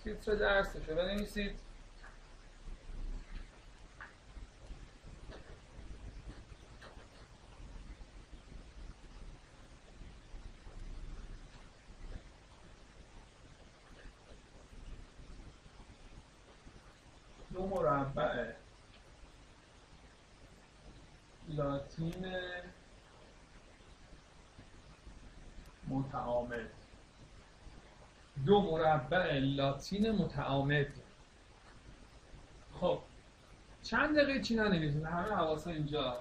تیتر درسشو بنویسید. دو مربع لاتین متعامد. دو مربع لاتین متعامد. خب چند دقیقه چی ننویسید، همه حواسا اینجا.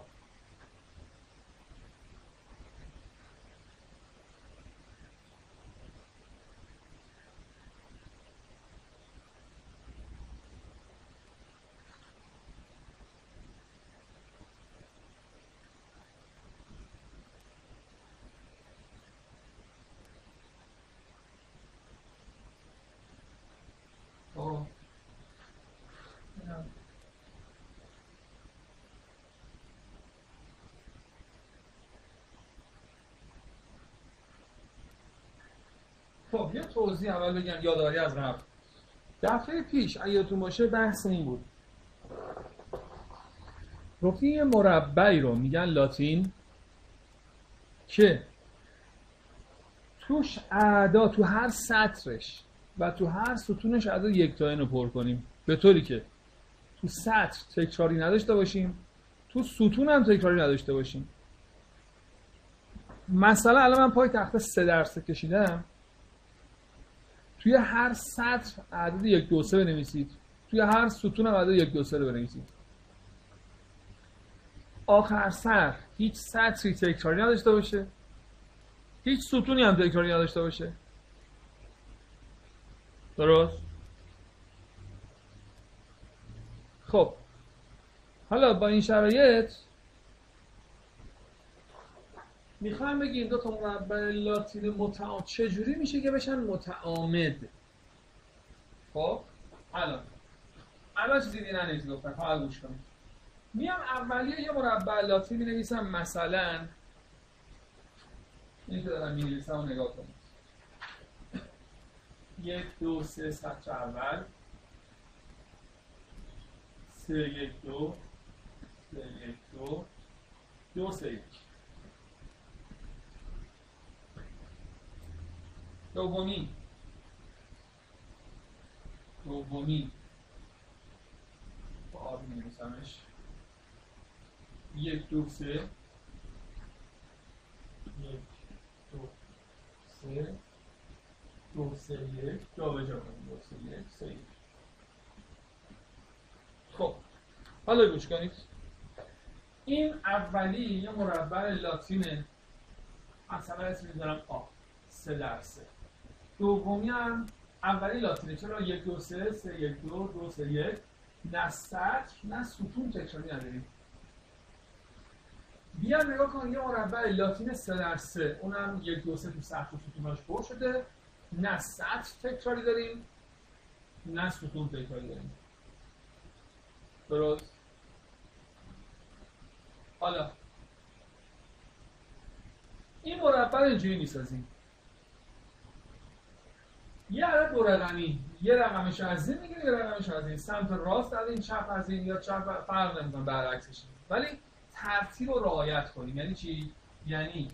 خب یه توضیح اول بگم یادآوری از قبل. دفعه پیش اگه یادتون باشه بحث این بود، گفتیم یه مربعی رو میگن لاتین که توش اعداد تو هر سطرش و تو هر ستونش اعداد یکتایی رو پر کنیم، به طوری که تو سطر تکراری نداشته باشیم، تو ستون هم تکراری نداشته باشیم. مثلا الان من پای تخته 3 درصد کشیدم، توی هر سطر عدد 1 2 3 بنویسید، توی هر ستون هم عدد 1 2 3 رو بنویسید. آخر سر هیچ سطری تکراری نداشته باشه، هیچ ستونی هم تکراری نداشته باشه. درست؟ خب حالا با این شرایط میخوایم بگیم دو تا مربع لاتین متعامد چجوری میشه که بشن متعامد. خب الان چیزی دیگه ننویسید گفتم، فقط گوش کنید. میام اولیه یه مربع لاتین مینویسم، مثلا این که دارم مینویسم رو نگاه کنید. 1 2 3 سطر اول، 3 1 2 3 1 2 2 3 1. دومی با آبی می‌نویسمش، 1 2 3 1 2 3 2 3 1 جابجا کنیم، 2 3 1 3 1. خب حالا گوش کنید، این اولی یه مربع لاتینه، مثلا اسم میذارم آ 3 در 3. دومی هم اولی لاتینه، چرا 1 2 3 3 1 2 2 3 1. نه سطر نه ستون تکراری نداریم. بیا نگاه کن، یه مربع لاتین 3 در 3، اونم 1 2 3 تو سطر و ستوناش پر شده، نه سطر تکراری داریم نه ستون تکراری داریم. درست؟ حالا این مربع رو اینجوری میسازیم، یه عدد دو رقمی، یه رقمش از این میگیریم، یه رقمش از این، سمت راست از این، چپ از این، یا چپ فرق نمیکنه، برعکسش. ولی ترتیب رو رعایت کنیم. یعنی چی؟ یعنی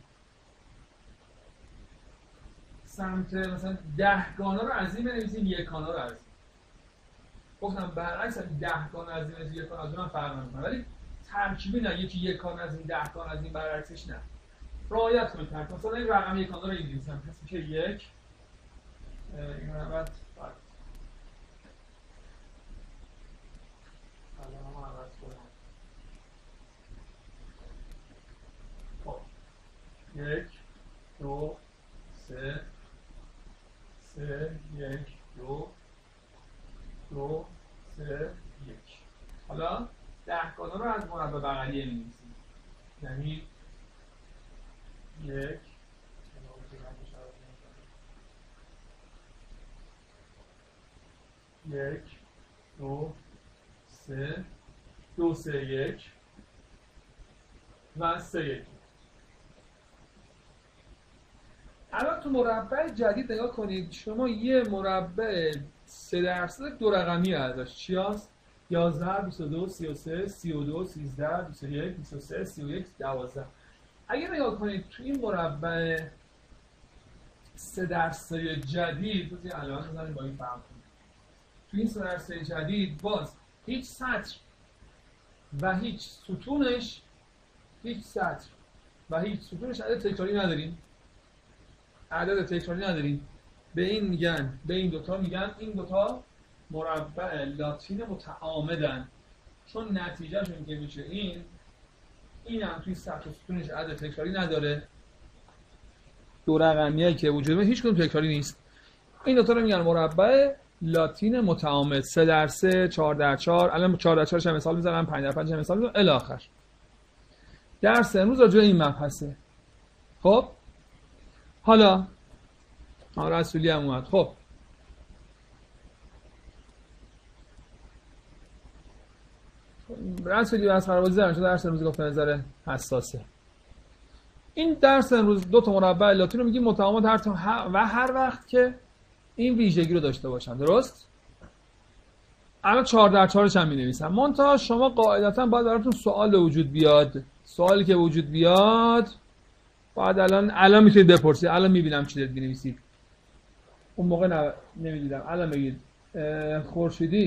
سمت مثلا 10 گانه رو از این بنویسیم، 1 گانه رو از این. گفتم برعکس 10 گانه از این، 1 گانه از اون فرق نمیکنه، ولی ترکیبی نه، یکی 1 گانه از این 10 گانه از این، برعکسش نه. رعایت کنید ترتیب. مثلا این رقم 1 گانه رو بنویسم، پس میشه 1 این عوض باید الان هم عوض کنم. خب 1 2 3 3 1 2 2 3 1. حالا 10 گانه رو از مربع بغلیه می‌نویسیم، یعنی 1 1 2 3 2 3 1 و 3 1. الان تو مربع جدید نگاه کنید، شما یه مربع 3% دو رقمی ازش چی هست؟ 11 22 33 32 13 21 23 31 12. اگه نگاه کنید تو این مربع 3% جدید، بذارید علامت بزنید با این فهم کنید. تو این 3% جدید باز هیچ سطر و هیچ ستونش عدد تکراری نداریم. عدد تکراری نداریم. به این دوتا میگن این دوتا مربع لاتین متعامدن، چون نتیجهشون که میشه این هم توی سطر و ستونش عدد تکراری نداره. دو رقمیایی که وجود داره هیچ کدوم تکراری نیست. این دوتا رو میگن مربع لاتین متعامد. 3x3 4x4. الان 4x4 هم مثال میزنم، 5x5 هم مثال میزنم الی آخر. درس امروز راجع به این مبحثه. خب حالا رسولی هم اومد. خب رسولی از خرابازی زرن شد. درس امروز گفت نظر حساسه. این درس امروز دو تا مربع لاتین رو میگیم متعامد هر وقت که این ویژگی رو داشته باشن. درست؟ الان 4x4 هم می‌نویسم. منتها شما قاعدتاً باید براتون سوال به وجود بیاد. سوالی که وجود بیاد بعد الان میتونید بپرسید. الان میبینم چی دارید می‌نویسید. اون موقع نمیدیدم. الان بگید خورشیدی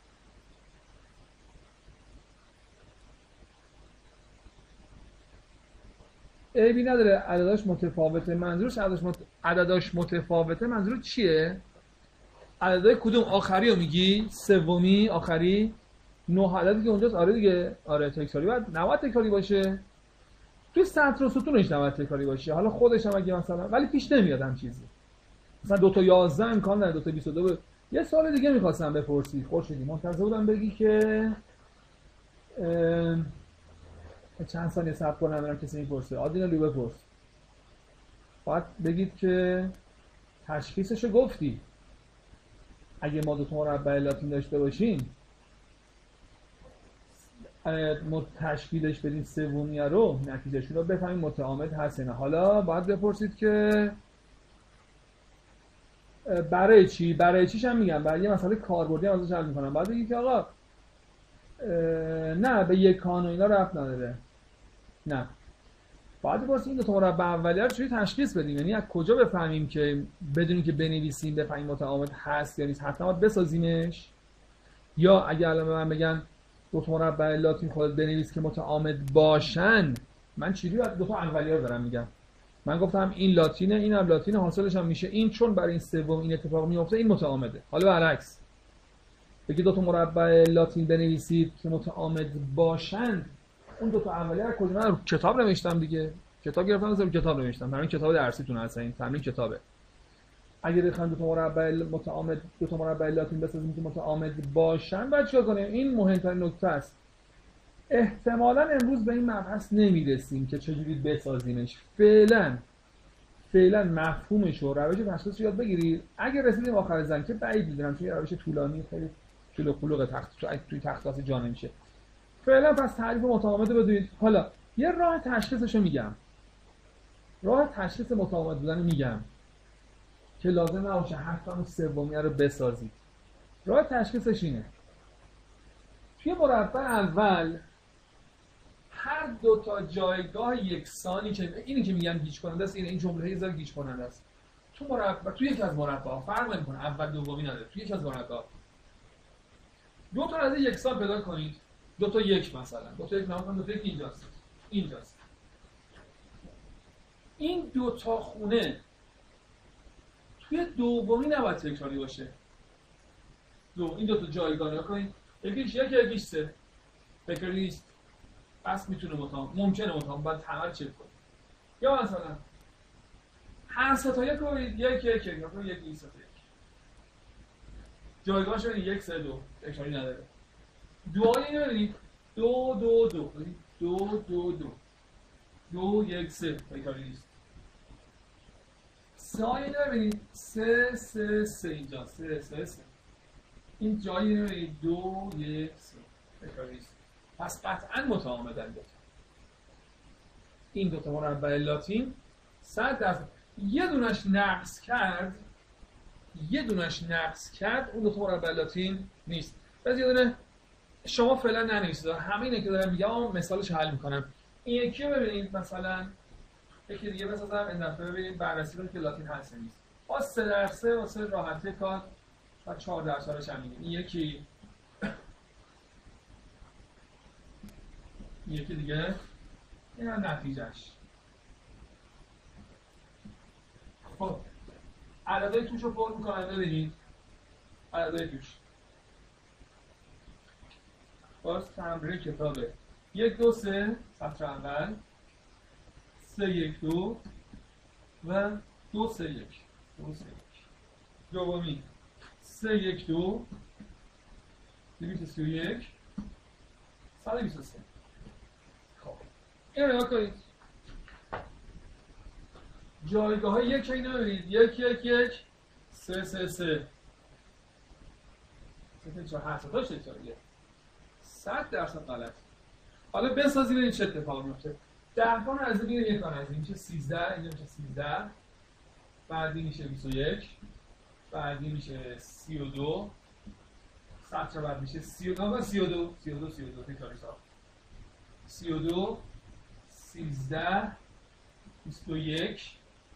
عیبی نداره عدداش متفاوته. منظورش عدداش متفاوته منظور چیه؟ عددهای کدوم؟ آخری رو میگی؟ سومی آخری 9 عددی که اونجاست. آره دیگه. آره تکراری باید 90 تکراری باشه. توی سطر و ستونش 90 تکراری باشه. حالا خودش هم اگه مثلا ولی پیش نمیاد هم چیزی. مثلا 2 تا 11 امکان نداره، 2 تا 22. یه سوال دیگه می‌خواستم بپرسی. خورشیدی منتظر بودم بگی که چند ثانیه صبر کنم ببینم کسی میپرسه. آدینا لو بپرس. باید بگید که تشخیصشو گفتی. اگه ما دو تا مربع لاتین داشته باشیم تشکیلش بدین سومیه رو نتیجهشون رو بفهمیم متعامد هست نه. حالا باید بپرسید که برای چی؟ برای چیش هم میگم. برای یه مسئله کاربردی هم ازش حل میکنم. باید بگید که آقا نه به یک کان و اینا ربط نداره. نه. باید بپرسید این دو تا مربع اولیه رو چجوری تشخیص بدیم؟ یعنی از کجا بفهمیم که بدونیم که بنویسیم بفهمیم متعامد هست یا نیست؟ حتما باید بسازیمش. یا اگه الان به من بگن دو تا مربع لاتین خودت بنویس که متعامد باشن، من چجوری دو تا اولیه رو دارم میگم؟ من گفتم این لاتینه، این هم لاتینه، حاصلش هم میشه این، چون برای این سوم این اتفاق میفته این متعامده. حالا برعکس بگید دو تا مربع لاتین بنویسید که متعامد باشن، اون دو تا اولیه رو کجا؟ من کتاب نوشتم دیگه. کتاب گرفتم از کتاب نوشتم. همین کتاب درسیتون هست، این تمرین کتابه. اگه بخوایم دو تا مربع متعامد، دو تا مربع لاتین بسازیم که متعامد باشن، بعد چیکار کنیم؟ این مهمترین نکته است. احتمالاً امروز به این مبحث نمیرسیم که چجوری بسازیمش. فعلا مفهومش و روش تشخیصش یاد بگیرید. اگه رسیدیم آخر زن که بعید می‌دونم، چون یه روش طولانی خیلی کلو خلوق توی تخصص جا نمیشه. فعلا پس تعریف متعامد رو بدونید. حالا یه راه تشخیصش رو میگم. راه تشخیص متعامد بودن میگم که لازم نباشه حتما اون سومیه رو بسازید. راه تشخیصش اینه: توی مربع اول هر دو تا جایگاه یکسانی که اینی که میگم گیج کننده است، این جمله یه ذره گیج کننده است. تو مربع، تو یک از مربع‌ها فرق نمی‌کنه، اول دومی نداره. تو یک از مربع‌ها دو تا عدد یکسان پیدا کنید. دو تا یک مثلا، دو تا یک نام کنید، دو تا یک اینجاست. این دو تا خونه توی دومی نباید تکراری باشه. این دو تا جایگاه نگاه کنید. یکیش یک، یکیش سه. تکراری نیست. پس میتونه ممکنه متعامد، باید همه چک کنید. یا مثلا هر سه تا یک رو یک جایگاهش رو یک سه دو تکراری نداره. دوهای اینو ببینید، دو یک سه تکراری نیست. سه اینو ببینید، سه اینجا سه این جایی رو ببینید، دو یک سه تکراری نیست. پس قطعاً متعامدن دوتا. این دوتا مربع لاتین 100%. یه دونش نقص کرد اون دو تا مربع لاتین نیست. پس یه دونه شما فعلا ننویسید، همه اینا که دارم میگم مثالش حل میکنم. این یکی رو ببینید، مثلا یکی دیگه بسازم این دفعه ببینید بررسی کنید که لاتین هست نیست. با 3 در 3 واسه راحتی کار و 4 در 4 هم میگیم. این یکی دیگه این هم نتیجهش. خب عددهای توش رو پر میکنم، ببینید عددهای توش. باز تمرین کتابه 1 2 3 سطر اول، 3 1 2 و 2 3 1 دومی 3 1 2 231 123. خب این رو نگاه کنید، جایگاه های یک اینو ببینید 1 1 1 3 3 3 4 داشت اینطوریه 100% غلط. حالا بسازیم این چه اتفاق میفته. 10 رو از این یک از این میشه 13، اینجا میشه 13، بعدی میشه 21، بعدی میشه 32، سطر بعد میشه 32 و 32 تکراری ساخت 32 13 21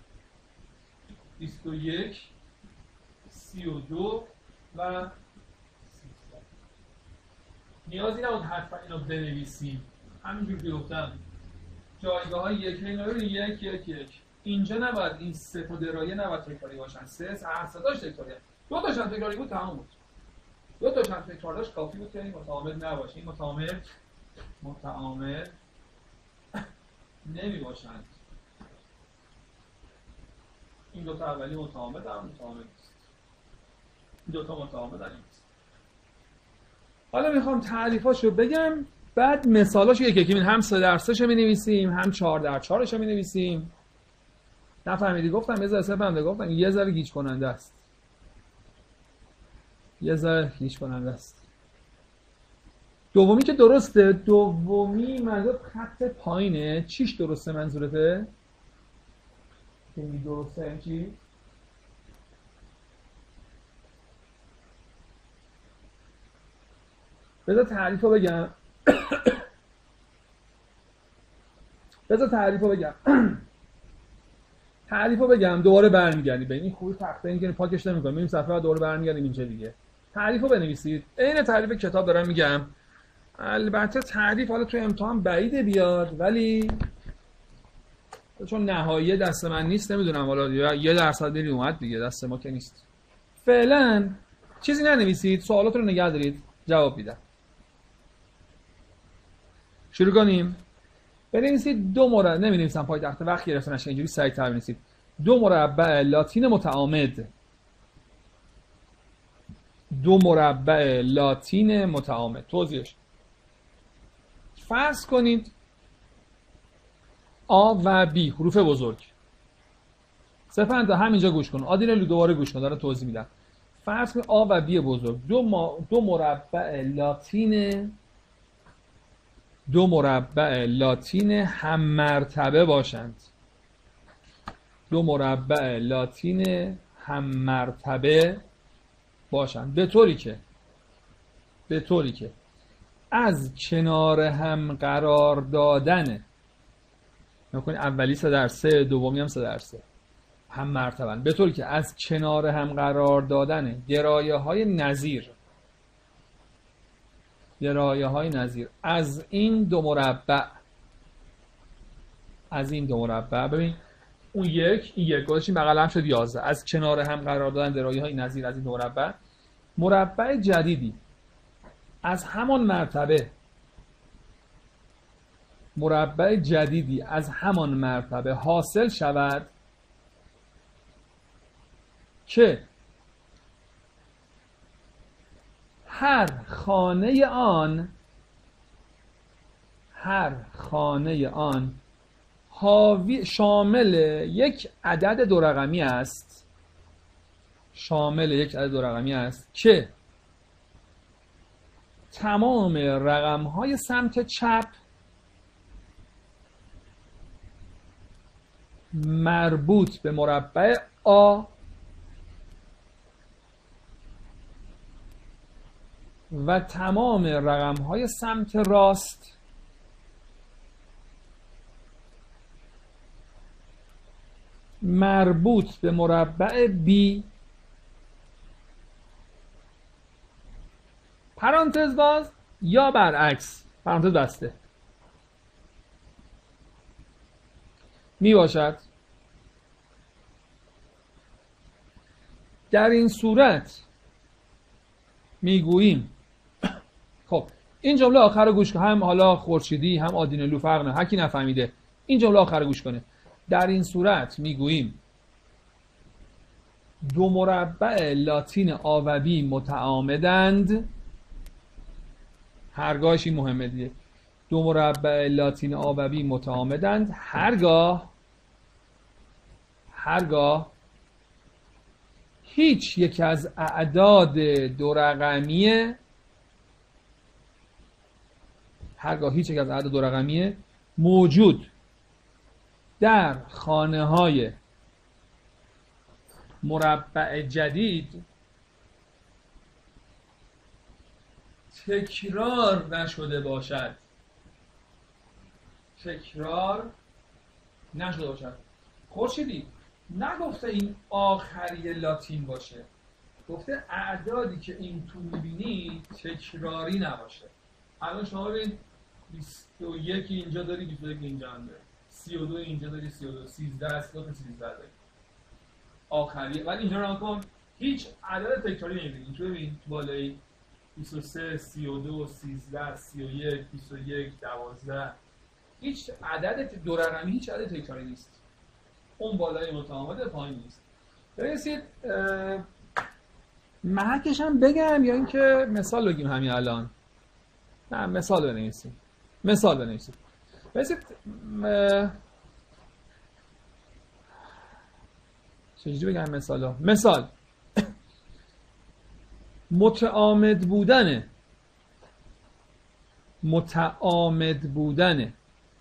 32 و 13. نیازی نبود حتما اینو بنویسیم، همینجور که گفتم جایگاه های یک اینو ببینید 1 1 1 اینجا نباید این سه تا درایه نباید تکراری باشن، هر سه تاش تکراری، دو تاش هم تکراری بود تمام بود، دو تاش هم تکرار داشت کافی بود که این متعامد نباشه. این متعامد نمی باشند. این دو تا اولی متعامد هم متعامد نیست، این دو تا متعامد هم نیست. حالا میخوام تعریفاشو بگم، بعد مثالاشو یکی هم 3 در 3 می‌نویسیم، هم 4 در 4 می‌نویسیم. نفهمیدی گفتم یه ذره بنده گفتم یه ذره گیج کننده است. دومی که درسته، دومی منظور خط پایینه. چیش درسته منظورته؟ که می درسته این چی؟ بذار تعریف رو بگم. تعریف رو بگم دوباره برمیگردیم به این خوبی تخته این که پاکش نمی‌کنیم، این صفحه دوباره برمیگردیم اینجا دیگه. تعریف رو بنویسید. عین تعریف کتاب دارم میگم. البته تعریف حالا تو امتحان بعیده بیاد، ولی چون نهایی دست من نیست نمیدونم، حالا 1% دیگه اومد دیگه، دست ما که نیست. فعلا چیزی ننویسید، سوالات رو نگه دارید، جواب میدم. شروع کنیم. بنویسید 2 مربع، نمی‌نویسم پای تخته وقت گرفته نشه، اینجوری سریع‌تر بنویسید. 2 مربع لاتین متعامد. 2 مربع لاتین متعامد. توضیحش. فرض کنید آ و بی حروف بزرگ. سپند همینجا گوش کن. آدینه دوباره گوش کن، دارم توضیح میدم. فرض کنید آ و بی بزرگ 2 مربع لاتین 2 مربع لاتین هم مرتبه باشند. 2 مربع لاتین هم مرتبه باشند به طوری که از کنار هم قرار دادن، نکنید اولی 3 در 3 دومی هم 3 در 3 هم مرتبه، به طوری که از کنار هم قرار دادن گرایه های نظیر از این دو مربع ببین اون این گذاشتیم بغل هم شد 11. از کنار هم قرار دادن گرایه های نظیر از این دو مربع جدیدی از همان مرتبه حاصل شود که هر خانه آن شامل یک عدد دو رقمی است که تمام رقم‌های سمت چپ مربوط به مربع آ و تمام رقم‌های سمت راست مربوط به مربع B پرانتز باز یا برعکس پرانتز بسته می باشد. در این صورت میگوییم خب این جمله آخر رو گوش کن، هم حالا خورشیدی هم آدینلو فرق نه، هر کی نفهمیده این جمله آخر رو گوش کنه. در این صورت میگوییم دو مربع لاتین آ و بی متعامدند. هرگاهش این مهمه دیگه، دو مربع لاتین آ و بی متعامدند هرگاه هیچ یک از اعداد دو رقمیه موجود در خانه های مربع جدید تکرار نشده باشد. خورشیدی نگفته این آخری لاتین باشه، گفته اعدادی که این تو میبینی تکراری نباشه. الان شما ببین 21 اینجا داری، 21 اینجا هم داری، 32 اینجا داری، 32 13 13 داری آخری. ولی اینجا رو کن هیچ عدد تکراری نمیبینی. اینجا ببین تو بالایی 23 32 13 31 21 12 هیچ عدد دو رقمی، هیچ عدد تکراری نیست. اون بالای متعامد پایین نیست. برسید محکش هم بگم یا اینکه مثال بگیم همین الان؟ نه مثال بنویسیم. برسید چجوری بگم مثالا؟ مثال متعامد بودن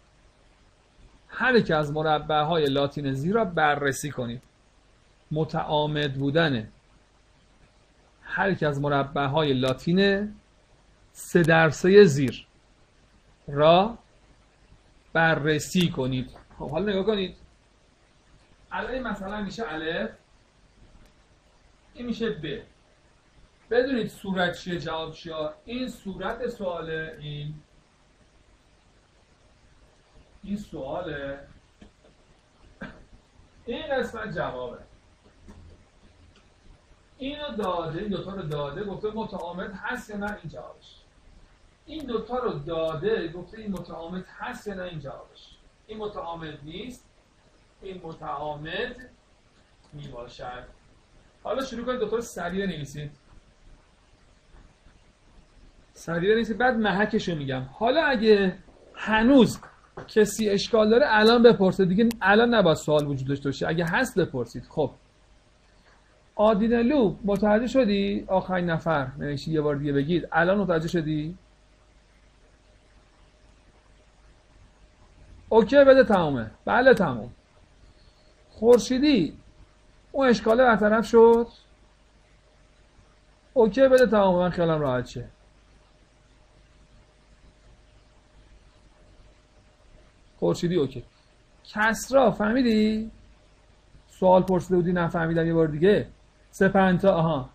هر یک از مربع‌های لاتین زیر را بررسی کنید. متعامد بودن هر یک از مربع‌های لاتین 3 در 3 زیر را بررسی کنید. خب حالا نگاه کنید. الان این مثلا میشه الف، این میشه ب. بدونید صورت چیه جواب چیه. این صورت سواله، این سواله، این قسمت جوابه. اینو داده، این دوتا رو داده، گفته متعامد هست یا نه، این جوابش. این دوتا رو داده، گفته این متعامد هست یا نه، این جوابش. این متعامد نیست، این متعامد می باشد. حالا شروع کنید دوتا رو سریع بنویسید. بعد محکش رو میگم. حالا اگه هنوز کسی اشکال داره الان بپرسه دیگه، الان نباید سوال وجود داشته باشه. اگه هست بپرسید. خب آدینلو متوجه شدی؟ آخرین نفر نوشتی، یه بار دیگه بگید. الان متوجه شدی؟ اوکی بده تمامه. بله تمام. خورشیدی اون اشکاله برطرف شد؟ اوکی بده تمامه. من خیالم راحت شه. خورشیدی اوکی. کسرا فهمیدی؟ سوال پرسیده بودی نفهمیدم، یه بار دیگه. سپنتا آها.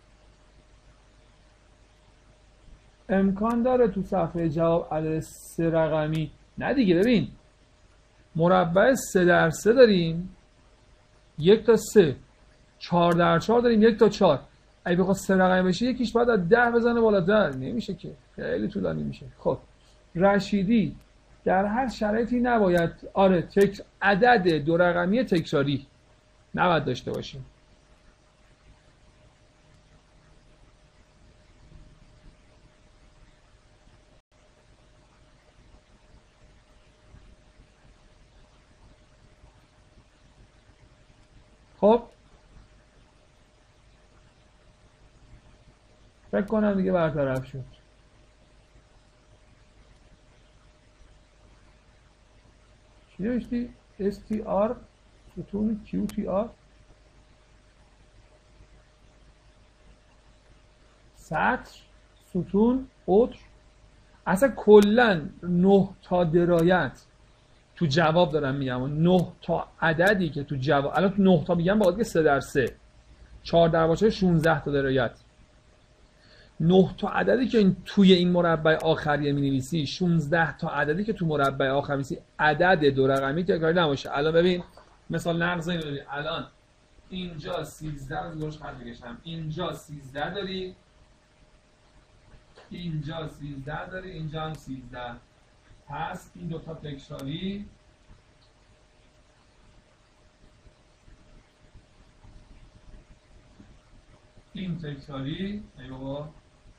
امکان داره تو صفحه جواب عدد 3 رقمی؟ نه دیگه. ببین مربع 3 در 3 داریم، 1 تا 3، 4 در 4 داریم، 1 تا 4. اگه بخواد 3 رقمی بشه یکیش باید از 10 بزنه بالاتر، نمیشه که، خیلی طولانی میشه. خب رشیدی در هر شرایطی نباید عدد دو رقمی تکراری نباید داشته باشیم. خب فکر کنم دیگه برطرف شد. چی نوشتی؟ STR ستون کیو توی آر، سطر، ستون، عطر. اصلا کلا 9 تا درایت تو جواب دارم میگم، 9 تا عددی که تو جواب، الان تو 9 تا میگم با عدد 3 در 3، 4 در باشه 16 تا درایت. 9 تا عددی که توی این مربع آخریه می‌نویسی، 16 تا عددی که تو مربع آخر می‌نویسی، عدد دو رقمی تکراری نباشه. الان ببین مثال نقض اینو ببین، الان اینجا 13 رو درست خط بکشم، اینجا 13 داری، اینجا 13 داری، اینجا هم 13. پس این دوتا تکراری، این تکراری، ای بابا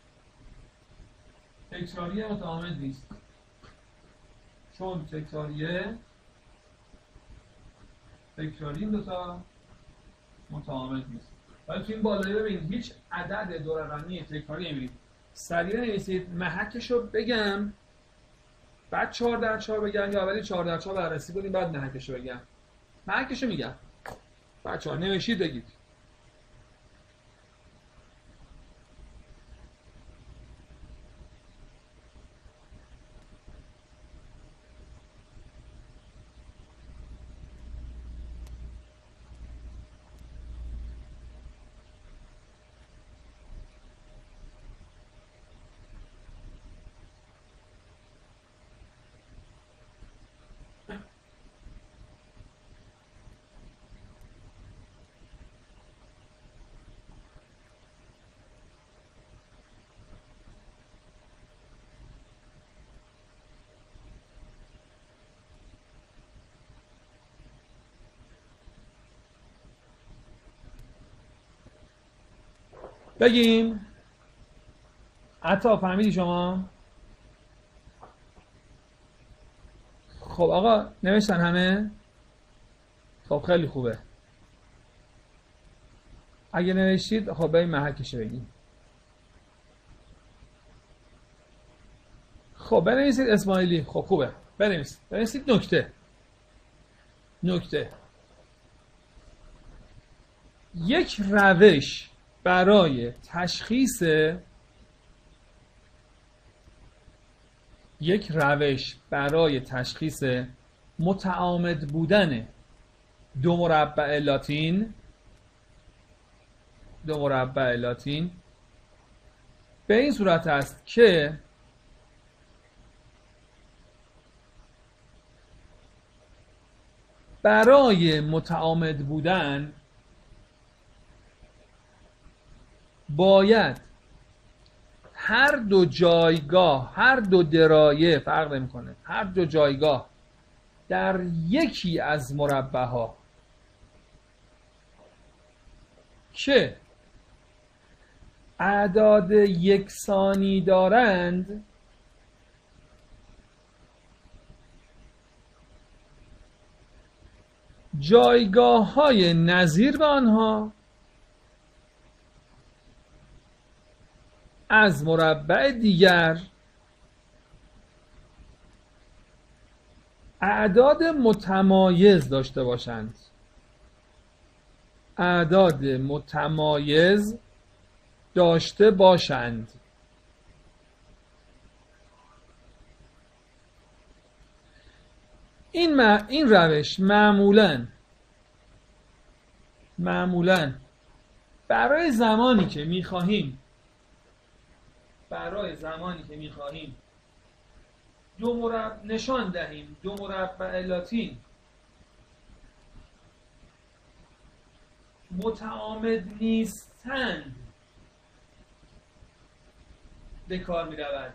تکراری متعامد نیست، چون تکراری این دوتا متعامد نیست. ولی تو این بالایی ببین هیچ عدد دو رقمی تکراری نمی‌بینید. سریع نویسید، محکشو بگم بعد 4 در 4 بگم یا اولی 4 در 4 بررسی کنیم بعد محکشو بگم؟ محکشو میگم. بچه‌ها نوشید بگید. بگیم عطا فهمیدی شما؟ خب آقا نوشتن همه؟ خب خیلی خوبه. اگه نوشتید خب بریم محکشه بگیم. خب بنویسید اسماعیلی. خب خوبه بنویسید نکته یک روش برای تشخیص متعامد بودن دو مربع لاتین به این صورت است که برای متعامد بودن باید هر دو جایگاه، هر دو درایه فرق نمی‌کنه، هر دو جایگاه در یکی از مربع‌ها که اعداد یکسانی دارند جایگاه‌های نظیر به آنها از مربع دیگر اعداد متمایز داشته باشند. این روش معمولاً برای زمانی که می‌خواهیم نشان دهیم دو مربع لاتین متعامد نیستند به کار می رود.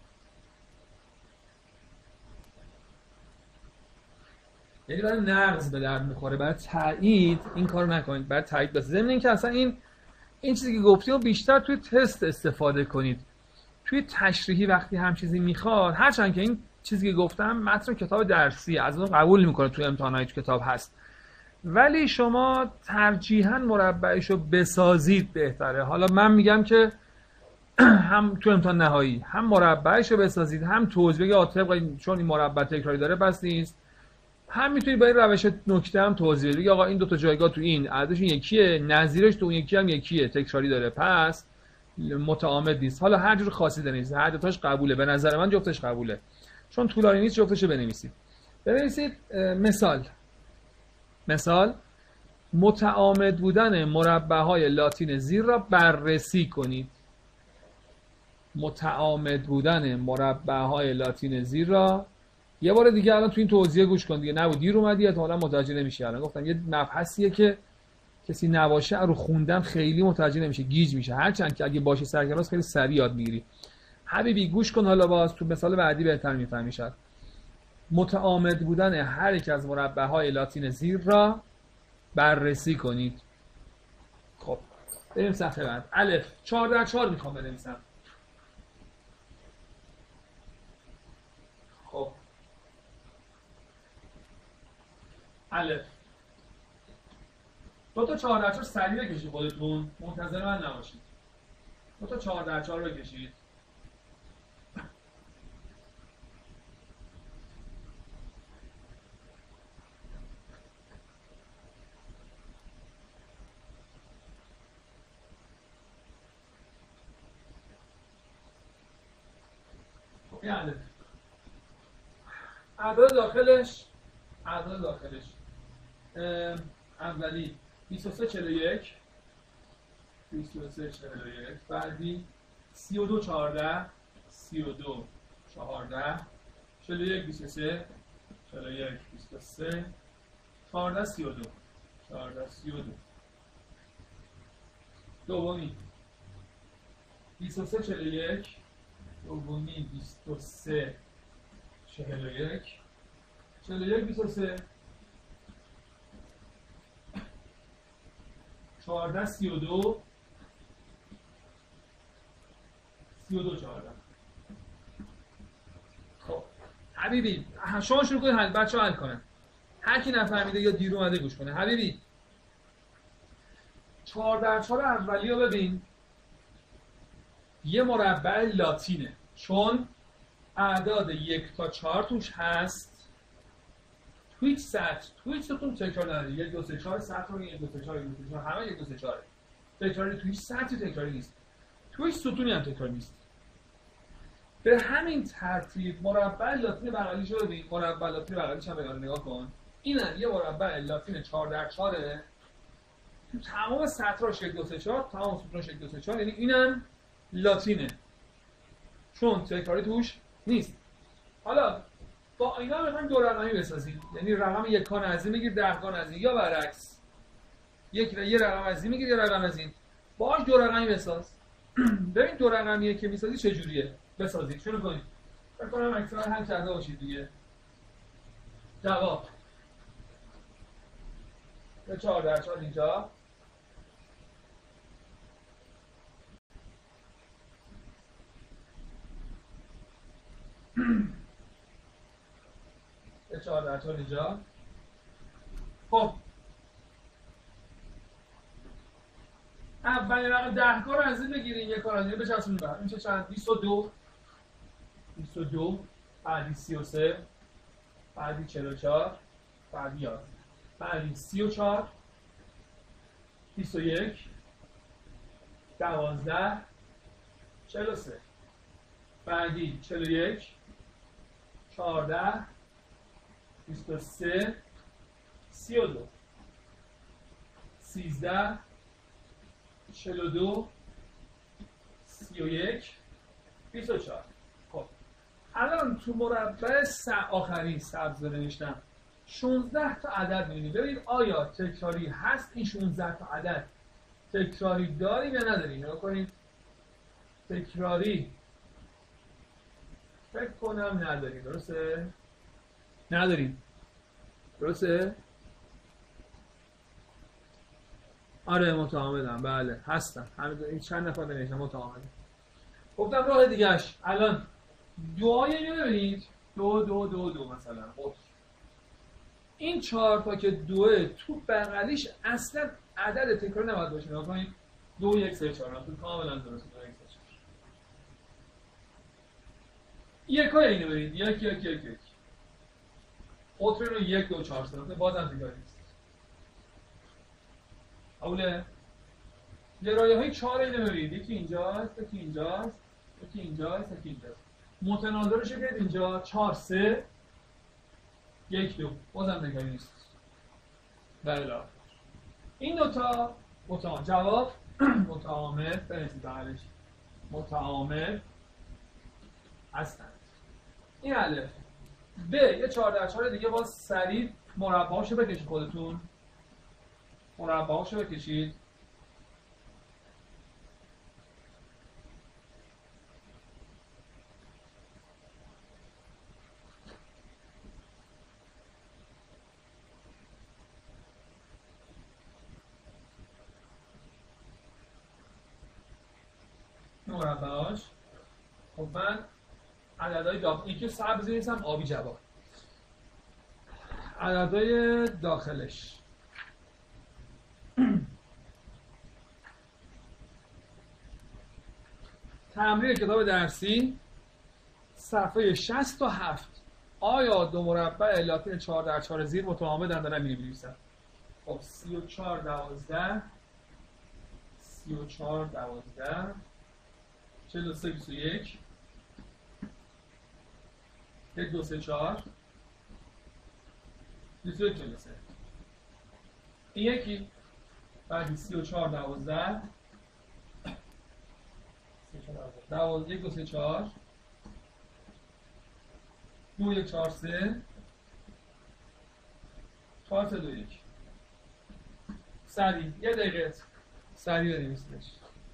یعنی برای نقض به درد میخوره، برای تایید این کارو نکنید، برای تایید بس. ضمن اینکه اصلا این چیزی که گفتیم بیشتر توی تست استفاده کنید. توی تشریحی وقتی هم چیزی میخواد، هرچند که این چیزی که گفتم متن کتاب درسی از اون قبول میکنه، توی امتحانات کتاب هست، ولی شما ترجیحاً مربعشو بسازید بهتره. حالا من میگم که هم تو امتحان نهایی هم مربعشو بسازید، هم توضیح بگید طبق چون این مربع تکراری داره بس نیست، هم میتونی با این روش نکته هم توضیح بدی آقا این دو تا جایگاه تو این عددشون یکیه، نظیرش تو اون یکی هم یکیه، تکراری داره، پس متعامد نیست. حالا هر جور خاصی داره نیست، هر دو تاش قبوله، به نظر من جفتش قبوله، چون طولانی نیست جفتشو بنویسید. بنویسید مثال متعامد بودن مربع‌های لاتین زیر را بررسی کنید. متعامد بودن مربع‌های لاتین زیر را، یه بار دیگه الان تو این توضیح گوش کن دیگه، نبود دیر اومدی احتمالاً متوجه نمیشی. الان گفتم یه مبحثیه که کسی نباشه رو خوندن خیلی متوجه نمیشه، گیج میشه، هرچند که اگه باشه سرکلاس خیلی سریع یاد میگیری. حبیبی گوش کن، حالا باز تو مثال بعدی بهتر میفهمی. شد متعامد بودن هر یک از مربع‌های لاتین زیر را بررسی کنید. خب بریم صفحه بعد. الف 4x4 میخوام بنویسم. خب الف دو تا 4x4 سریع بکشید، خودتون منتظر من نباشید. دو تا 4x4 بکشید. یعنی اعداد داخلش اولی 23 41 23 41، بعدی 32 14 32 14 41 23 41 23 14 32 14 32. دومی 23 41، دومی 23 41 41 23 14 32 32 14. خب حبیبی شما شروع کنید حل، بچه‌ها حل کنن. هر کی نفهمیده یا دیر اومده گوش کنه. حبیبی 4x4 اولی رو ببین، یه مربع لاتینه چون اعداد 1 تا 4 توش هست. تو هیچ سطر، تو هیچ ستون تکرار نداره. 1 2 3 4 سطر رو 1 2 3 4 1 2 3 4 همه 1 2 3 4 تکراری، تو هیچ سطری تکراری نیست، تو هیچ ستونی هم تکراری نیست. به همین ترتیب مربع لاتین بغلیش رو ببین، مربع لاتین بغلیش هم نگاه کن. اینم یه مربع لاتین 4x4 تو تمام سطراش 1 2 3 4، تمام ستوناش 1 2 3 4، یعنی اینم لاتینه چون تکراری توش نیست. حالا با اینا بخوایم دو رقمی بسازیم، یعنی رقم یک کان از این میگیر 10 کان از این، یا برعکس یه رقم از این میگیر یه رقم از این، باهاش دو رقمی بساز. ببین دو رقمیه که میسازی چجوریه. بسازید، شروع کنید. فکر کنم اکثرا هم کرده باشید دیگه. جواب 4x4 اینجا، به 4x4 اینجا. خب اولین رقم 10 کار از این بگیریم، یک کار از این بچسبونیم به هم. این چه چند؟ 22 22، بعدی 33، بعدی 44، بعدی 11، بعدی 34 21 12 43، بعدی 41 14 23 32 13 42 31 24. خب الان تو مربع آخری سبز نوشتم 16 تا عدد می‌بینید. ببینید آیا تکراری هست این 16 تا عدد؟ تکراری داریم یا نداریم؟ نگاه کنید. تکراری فکر کنم نداریم. درسته؟ نداریم. درسته؟ آره متعامدم. بله هستم. همین چند نفر نوشتم متعامدم. گفتم راه دیگه‌اش. الان دوهای اینو ببینید. 2 2 2 2 مثلا. خب این 4 تا که 2 تو بغلیش اصلا عدد تکراری نباید باشه. نگاه کنید. 2 1 3 4 تو کاملا درسته. 2 1 3 4. یکای اینو ببینید. 1 1 1 1. قطر رو 1 2 4 3 بازم تکراری نیست. قبوله؟ گرایه‌های 4 اینو ببینید، یکی اینجاست، یکی اینجاست، یکی اینجاست، یکی اینجاست. متناظرش رو بیارید اینجا 4 3 1 2 بازم تکراری نیست. بله. این دوتا جواب متعامل بنویسید بغلش متعامل هستند. این الف. ب یه 4x4 دیگه باز سریع مربعاشو بکشید خودتون. مربعاشو بکشید. مربعاش. خب من عددهای داخل یکی سبز نیستم آبی جواب. عددهای داخلش تمرین کتاب درسی صفحه 67. آیا دو مربع لاتین 4x4 زیر متعامدن؟ دارم می‌نویسم. خب 34 12 34 12 43 21 1 2 3 4 21 43 این یکی بعدی 34 12 12 1 2 3 4 2 1 4 3 4 3 2 1 سریع یه دقیقه سریع بنویسیدش.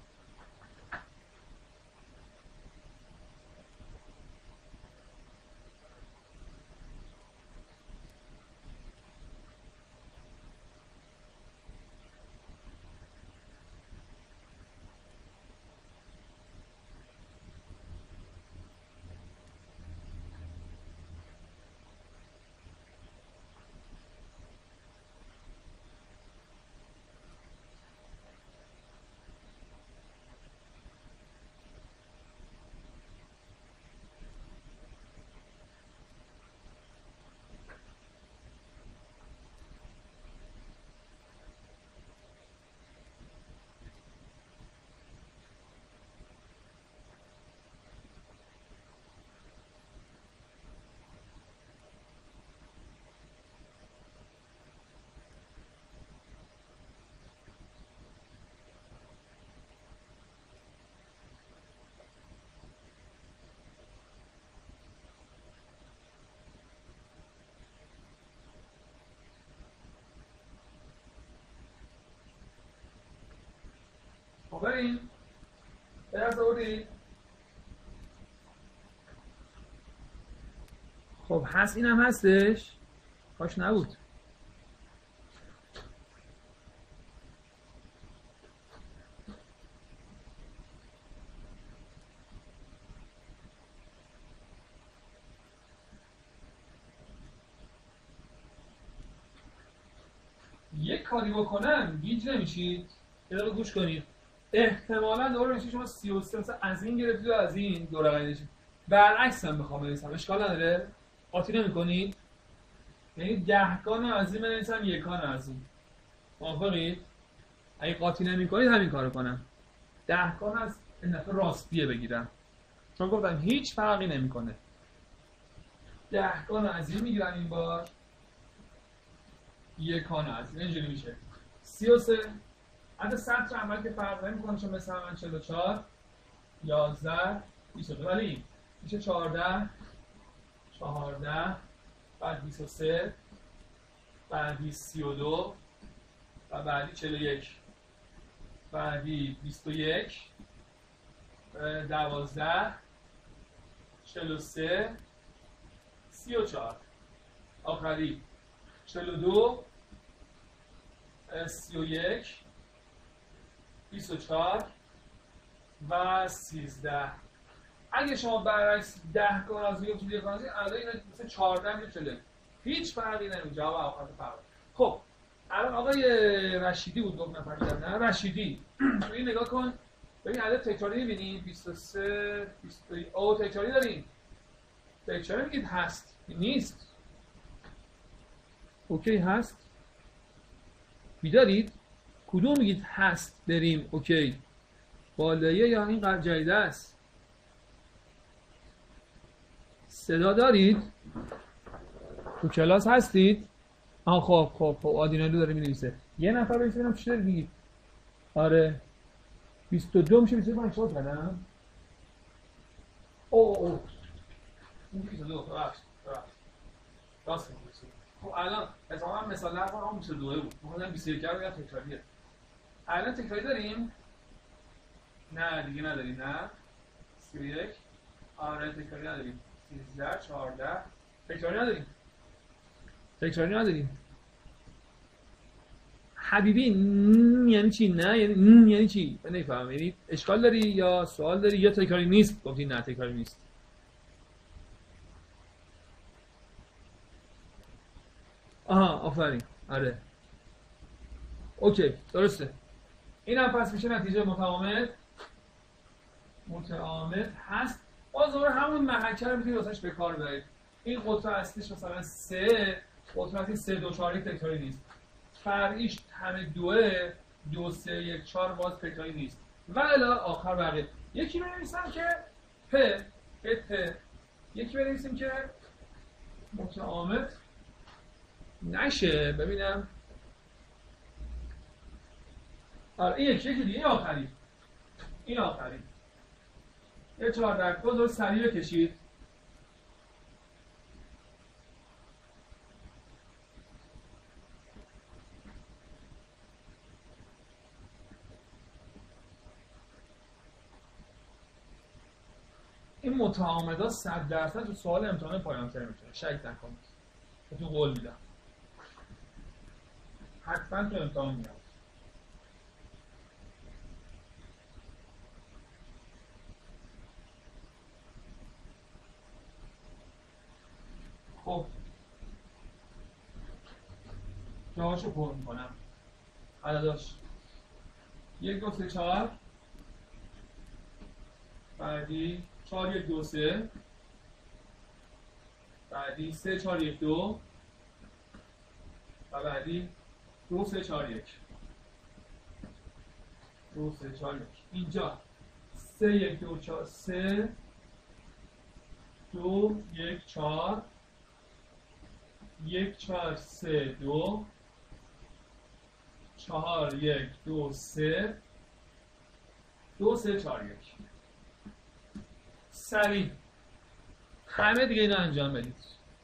بریم درست آوردی؟ خب هست اینم هستش کاش نبود. یک کاری بکنم گیج نمیشید. یه دقیقه گوش کنید. احتمالاً دوره میشه شما 33 مثلا از این گرفتید و از این دو رقمی داشتید. برعکس هم بخوام بنویسم اشکال نداره. قاطی نمی‌کنید. یعنی 10 کان از این بنویسم 1 کان از این. موافقید؟ اگه قاطی نمی‌کنید همین کارو کنم. 10 کان از این دفعه راستیه بگیرم. چون گفتم هیچ فرقی نمی‌کنه. 10 کان از این میگیرم این بار. 1 کان از این اینجوری میشه. 33 عدد سطر عمل که فرق نمی‌کنه چون مثلا من 44 11 22 ولی میشه 14 بعد 23 بعدی 32 و بعدی 41 بعدی 21 12 43 34 آخری 42 31 24 و 13. اگه شما برعکس 10 کان از یک چیزی کان از الان اینا مثلا 14 میشه چله. هیچ فرقی نمیکنه. جواب آخر فرق. خب الان آقای رشیدی بود گفت نفهمیدم نه رشیدی. تو این نگاه کن. ببین عدد تکراری می‌بینی 23 22 او تکراری داریم. تکراری میگید هست نیست. اوکی هست؟ بیدارید؟ کدوم میگید هست بریم اوکی؟ بالاییه یا این جدیده است؟ صدا دارید؟ تو کلاس هستید؟ خب آدینالو داره می‌نویسه. یه نفر بهش ببینم چی داری میگید؟ آره 22 میشه 25 شد کردم. اوه این 22 راست میگی. خب الان اتفاقا مثال نرفا هم 22 بود. مثلا 21 رو یا تکراریه. الان تکراری داریم؟ نه دیگه نداریم. نه 31 آره تکراری نداریم. 13 14 تکراری نداریم. حبیبی یعنی چی؟ نه یعنی چی؟ من نمیفهمم. یعنی اشکال داری یا سوال داری یا تکراری نیست؟ گفتی نه تکراری نیست. آفرین. آره اوکی درسته. این هم پس میشه نتیجه متعامد هست. باز دوباره همون محکه رو میتونید واسش به کار ببرید. این قطر اصلیش مثلا 3 قطر اصلی 3 2 4 تکراری نیست. فرعیش همه 2 3 1 4 باز تکراری نیست. و الی آخر بقیه. یکی بنویسم که پ یکی بنویسیم که متعامد نشه. ببینم آره این یکی دیگه. این آخری یه 4 در دو سریع بکشید. این متعامدا 100% تو سوال امتحان پایان ترم میتونه شک نکنید. تو قول میدم حتما تو امتحان میاد. خب جاهاشو پر میکنم. عدداش 1 2 3 4 بعدی 4 1 2 3 بعدی 3 4 1 2 و بعدی 2 3 4 1 2 3 4 1 اینجا 3 1 2 4 3 2 1 4 1 4 3 2 4 1 2 3 2 3 4 1 سریع همه دیگه اینو انجام بدید.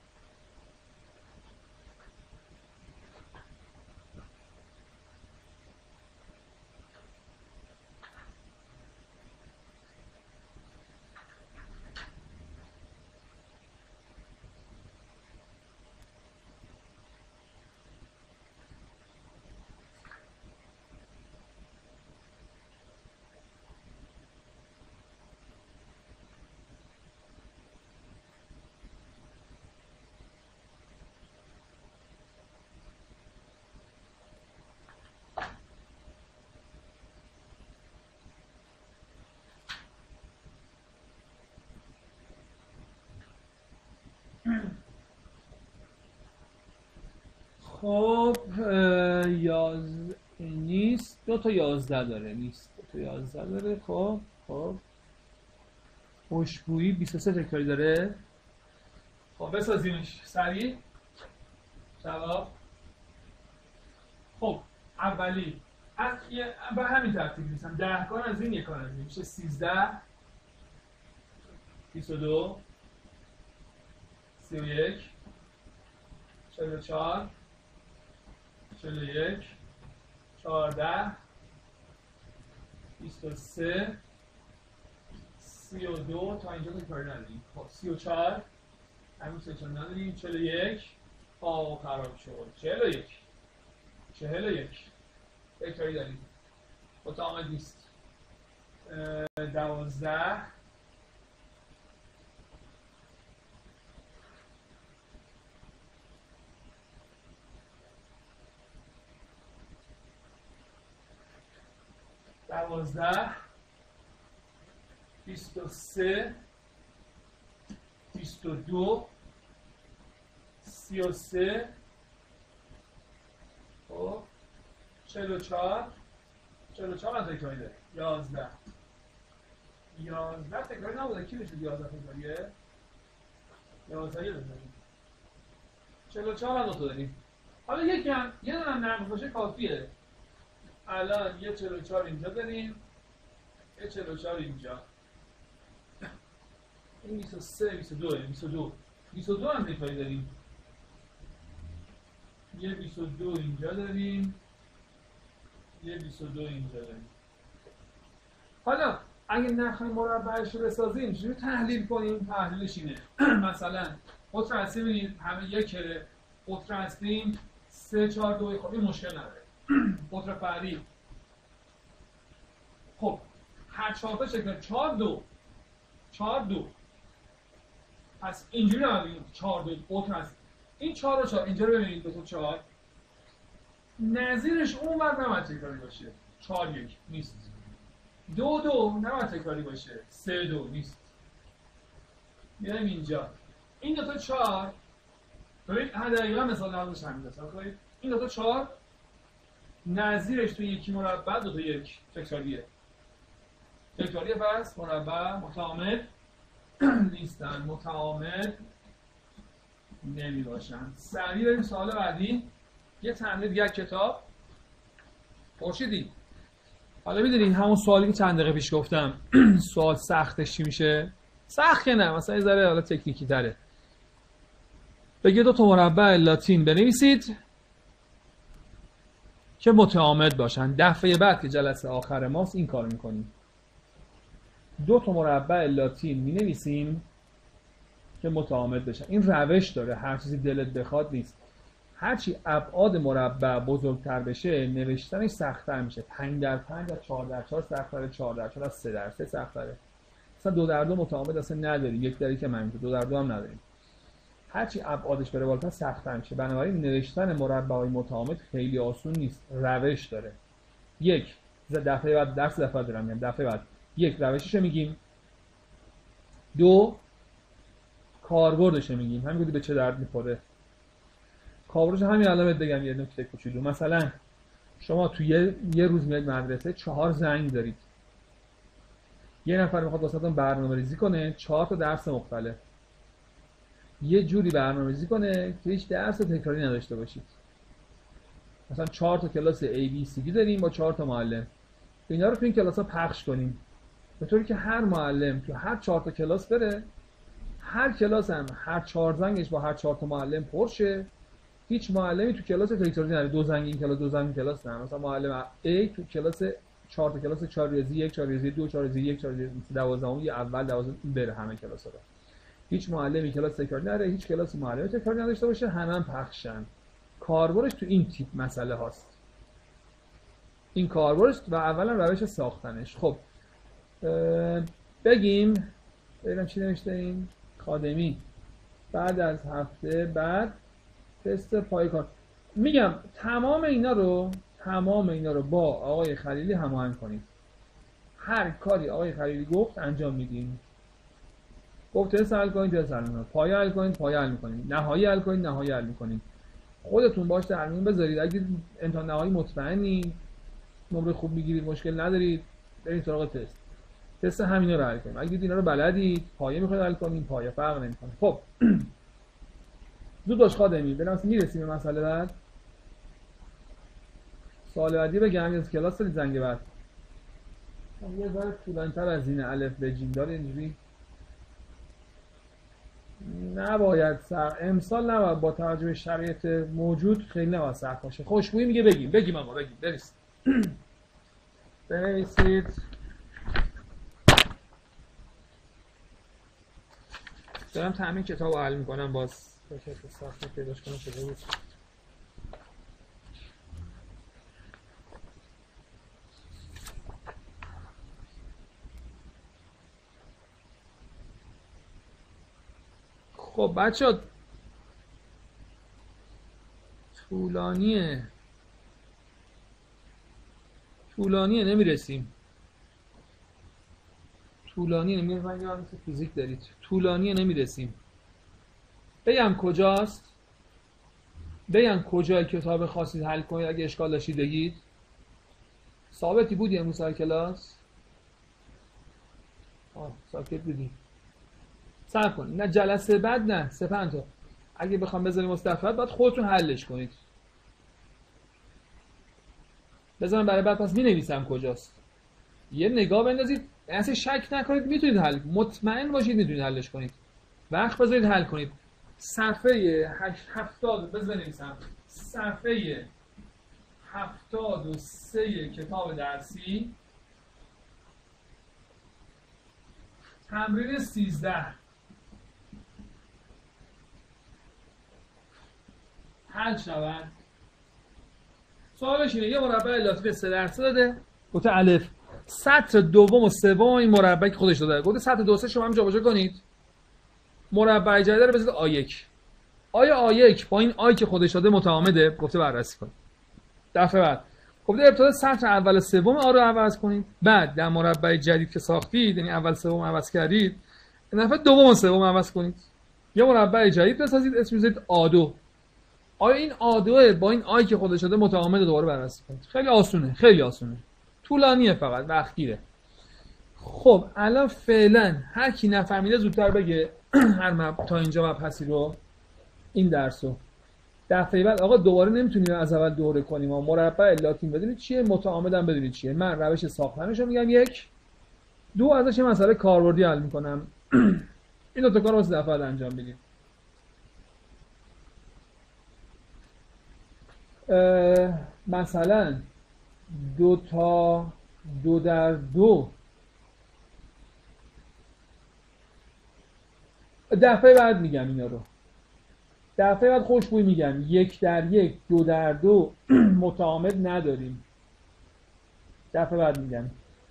خب نیست. 2 تا 11 داره. نیست 2 تا 11 داره. خب خوشبویی 23 تکراری داره. خب بسازیمش سریع. جواب خب اولی به همین ترتیب می‌نویسم. 10 کار از این یک کار از این میشه 13 22 31 44 41 14 23 32 تا اینجا کاری نداریم. خب 34 همین سه چون نداریم. 41 خراب شد. 41 تکراری داریم. متعامد نیست. 12 23 22 33 خب 44 من تکراری داره 11 تکراری نبوده کی بشه 11 تکراریه 11 یه بزنیم 44 هم داریم. حالا یه دونه نرم باشه کافیه. الان یه 44 اینجا داریم یه 44 اینجا این 23 22 هم تکراری داریم یه 22 اینجا داریم یه 22 اینجا داریم. حالا اگه نخواهیم مربعش رو بسازیم چجوری تحلیل کنیم؟ تحلیلش اینه مثلا قطر هستی ببینید همه یک کره قطر هستیم 3 4 2 خب این مشکل نداره قطر فرعی خب هر 4 تا شکل 4 2 پس اینجوری نبینید 4 2 قطر هست این 4 و 4 اینجا رو ببینید 2 تا 4 نظیرش اون ور نباید تکراری باشه 4 1 نیست 2 2 نباید تکراری باشه 3 2 نیست. میایم اینجا این 2 تا 4 ببین دقیقاً مثال نمونش همین است. این 2 تا 4 نظیرش تو یکی مربع 2 تا 1 تکراریه پس مربع متعامد نیستن متعامد نمی باشن. سریع بریم سوال بعدی. یه تمرین دیگه کتاب پرسیدید. حالا میدونید همون سوالی که چند دقیقه پیش گفتم سوال سختش چی میشه؟ سخت که نه مثلا یه ذره حالا تکنیکی تره. بگید 2 تا مربع لاتین بنویسید که متعامد باشن. دفعه بعد که جلسه آخر ماست این کار میکنیم 2 تا مربع لاتین مینویسیم که متعامد بشن. این روش داره هر چیزی دلت بخواد نیست. هرچی ابعاد مربع بزرگتر بشه نوشتنش سخت‌تر میشه. 5 در 5 از 4 در 4 سخت‌تره 4 در 4 از 3 در 3 سخت‌تره. مثلا 2 در 2 متعامد اصلا نداریم 1 در 1 هم همینطور 2 در 2 هم نداریم. هرچی ابعادش بره بالاتر سخت‌تر میشه. بنابراین نوشتن مربع‌های متعامد خیلی آسون نیست. روش داره. یک دفعه بعد درس دفعه دارم میگم دفعه بعد یک روشش میگیم 2 کاربردش میگیم همین بودی به چه درد میخوره. کاربردش همین الان بهت بگم یه نکته کوچولو. مثلا شما تو یه روز میاد مدرسه 4 زنگ دارید. یه نفر میخواد واسهتون برنامه‌ریزی کنه 4 تا درس مختلف. یه جوری برنامه‌ریزی کنه که هیچ درس تکراری نداشته باشید. مثلا 4 تا کلاس ABCD داریم با 4 تا معلم. اینا رو تو این کلاس‌ها پخش کنیم. به طوری که هر معلم تو هر 4 تا کلاس بره. هر کلاس هم هر 4 زنگش با هر 4 تا معلم پر شه. هیچ معلمی تو کلاس تکراری نداره. 2 زنگ این کلاس 2 زنگ این کلاس نه. مثلا معلم A تو کلاس 4 تا کلاس 4 ریاضی 1 4 ریاضی 2 4 ریاضی 1 4 ریاضی 12 یه اول 12 بره همه کلاس‌ها رو. هیچ معلمی کلاس تکراری نداره. هیچ کلاس معلم تکراری نداشته باشه. همه پخشن. کاربردش تو این تیپ مسئله هاست. این کاربردش و اولا روش ساختنش. خب بگیم چی نوشته این خادمی بعد از هفته بعد تست پای کار. میگم تمام اینا رو با آقای خلیلی هماهنگ کنید. هر کاری آقای خلیلی گفت انجام میدیم. گفت تست حل کنید تست حل میکنید. پایه حل کنید پایه حل میکنید. نهایی حل کنید نهایی حل میکنید. خودتون باش درمیون بذارید. اگه امتحان نهایی مطمئنی نمره خوب میگیرید مشکل ندارید برید سراغ تست همینا رو حل کنید. اگه اینا رو بلدید پایه میخواید حل کنید پایه فرق نمیکنه. خب زود باش خادمی بریم میرسیم به مسئله بعد. سوال بعدی بگم از کلاس دارید زنگ بعد یه ذره طولانی‌تر از این الف به جیم داره اینجوری نباید امسال نباید با توجه به شرایط موجود خیلی نباید سخت باشه. خوشبویی میگه بگیم اما بگیم برید بنویسید دارم تامین کتاب رو حل میکنم باز بشه سخت پیداش کنم شده بود. خب بچه طولانیه نمیرسیم. طولانیه من یادم فیزیک دارید. طولانیه نمیرسیم. بگم کجاست؟ بگم کجای کتاب خواستید حل کنید اگه اشکال داشتید بگید. ثابتی بودی امروز سر کلاس؟ ساکت بودی. صبر کنید. نه جلسه بعد نه سپند تا اگه بخوام بذاریم مستفاد باید خودتون حلش کنید. بذارم برای بعد پس می‌نویسم کجاست. یه نگاه بندازید اصلا شک نکنید میتونید حل، مطمئن باشید میتونید حلش کنید. وقت بذارید حل کنید. صفحه 70 بنویسم. صفحه 73 کتاب درسی تمرین 13 حل شود. سوالش اینه یه مربع لاتی 3 درصد داده گفته الف سطر دوم و سوم این مربع که خودش داده گفته سطر دو سه شما هم جابجا کنید. مربع جدید رو بذارید آ1. آیا آ1 با این آی که خودش داده متعامده؟ گفته بررسی کنید. دفعه بعد گفته ابتدا سطر اول سوم آ رو عوض کنید، بعد در مربع جدید که ساختید یعنی اول سوم عوض کردید این دفعه دوم و سوم عوض کنید. یه مربع جدید بسازید اسمش بذارید آ2. آیا این آ2 با این آی که خودش داده متعامد دوباره بررسی کنید. خیلی آسونه، خیلی آسونه. طولانیه فقط وقت گیره. خب الان فعلا هر کی نفهمیده زودتر بگه هر تا اینجا مبحثی رو این درسو. دفعه بعد آقا دوباره نمیتونیم از اول دوره کنیم. مربع لاتین بدونید چیه، متعامد هم بدونید چیه. من روش ساختنشو میگم 1 2 ازش یه مسئله کاربردی حل میکنم. این دو تا کارو واسه دفعه انجام بدید. مثلا 2 تا 2 در 2 دفعه بعد میگم اینا رو. دفعه بعد خوشبوی میگم 1 در 1 2 در 2 متعامد نداریم. دفعه بعد میگم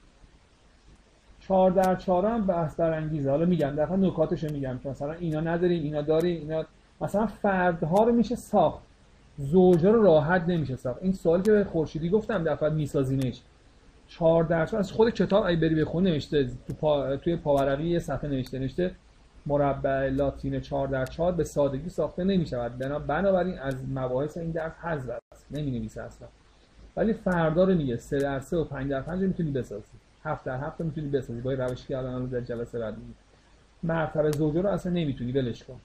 4 در 4 هم بحث برانگیزه. حالا میگم دفعه نکاتشو میگم که مثلا اینا نداریم اینا داریم اینا مثلا فردها رو میشه ساخت، زوجا رو راحت نمیشه ساخت. این سوالی که به خورشیدی گفتم دفعه میسازینش 4 در 4 از خود کتاب اگه بری بخونی نوشته توی پاورقی یه صفحه نوشته مربع لاتین 4 در 4 به سادگی ساخته نمیشود، بنابراین از مباحث این درس حذف است، نمینویسه اصلا. ولی فردا رو میگه 3 در 3 و 5 در 5 میتونی بسازی، 7 در 7 میتونی بسازی با روشی که الان در جلسه بعد میگم. مرتبه زوجه رو اصلا نمیتونی ولش کن.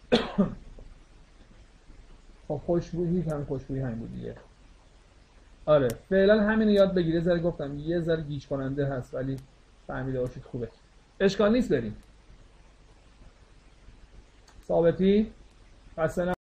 خب خوشبویی هم خوشبویی همین بود دیگه. آره فعلا همین رو یاد بگیره. ذره گفتم یه ذره گیج کننده هست ولی فهمیده باشید خوبه. اشکال نیست بریم. ثابتی؟